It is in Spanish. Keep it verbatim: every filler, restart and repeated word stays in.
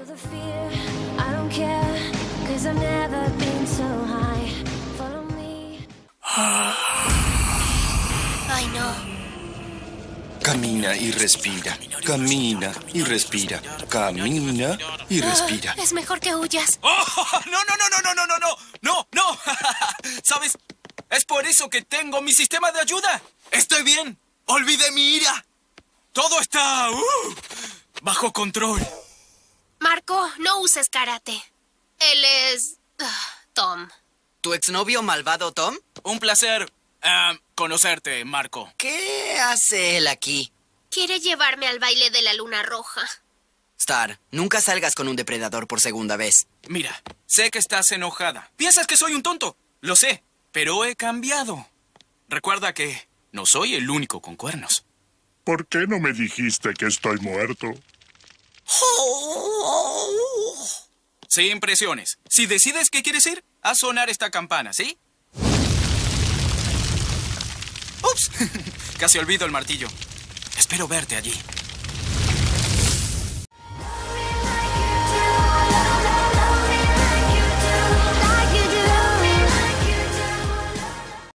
Ay, no. Camina y respira. Camina y respira. Camina y respira. Ah, es mejor que huyas. ¡Oh! No, no, no, no, no, no, no, no. No, no. ¿Sabes? Es por eso que tengo mi sistema de ayuda. Estoy bien. Olvidé mi ira. Todo está uh, bajo control. Marco, no uses karate. Él es... Uh, Tom. ¿Tu exnovio malvado, Tom? Un placer uh, conocerte, Marco. ¿Qué hace él aquí? Quiere llevarme al baile de la luna roja. Star, nunca salgas con un depredador por segunda vez. Mira, sé que estás enojada. Piensas que soy un tonto. Lo sé, pero he cambiado. Recuerda que no soy el único con cuernos. ¿Por qué no me dijiste que estoy muerto? Sin presiones. Si decides que quieres ir, haz sonar esta campana, ¿sí? ¡Ups! Casi olvido el martillo. Espero verte allí.